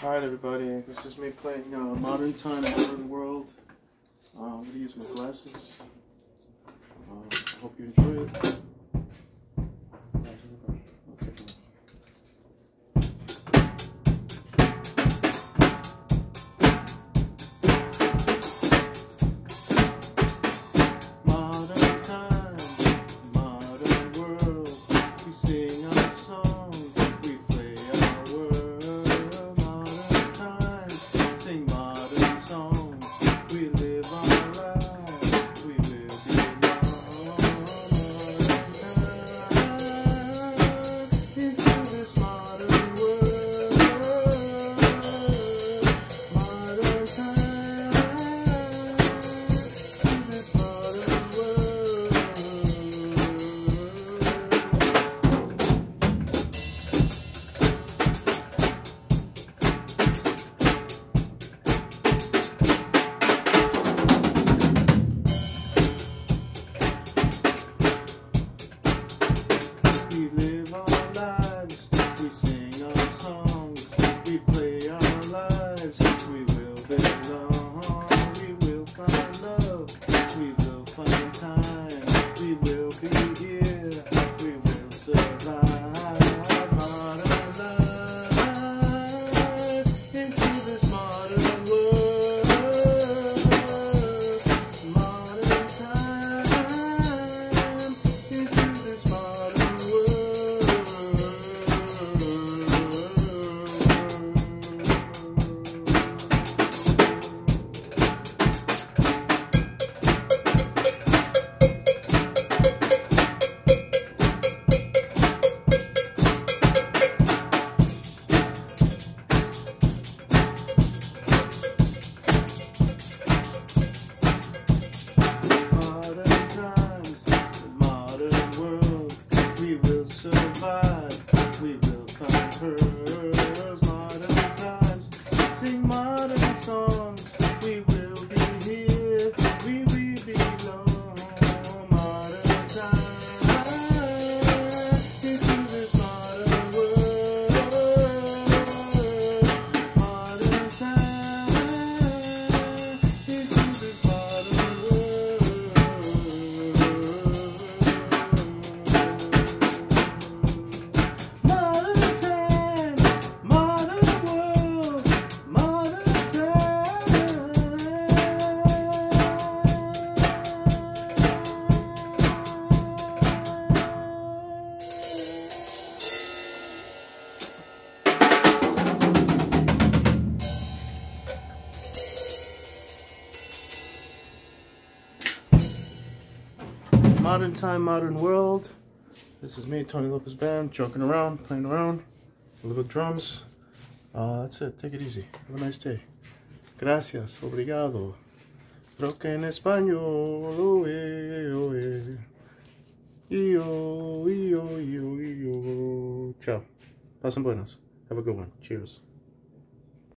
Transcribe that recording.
Alright everybody, this is me playing Modern Time, Modern World. I'm going to use my glasses. I hope you enjoy it. Modern time, modern world. We sing our songs, we play our world. Modern times, sing modern songs. We live our lives, we will be into this modern world. Modern time, to this modern world. We live our lives, we sing our songs, we play our lives, we will belong, we will find love, we will find time, we will be here, we will survive. Modern life, into this modern world. Modern time, into this modern Modern times, modern world, we will survive, we will find pearls. Modern times, sing modern songs, we will be here, we will belong. Modern time, into this modern world. Modern time, into this modern world. Modern time, modern world, modern time. Modern time, modern world. This is me, Tony Lopez Band, joking around, playing around, a little bit of drums. That's it. Take it easy. Have a nice day. Gracias. Obrigado. Creo que en español. Oe, oe. Io. Ciao. Pasen buenas. Have a good one. Cheers.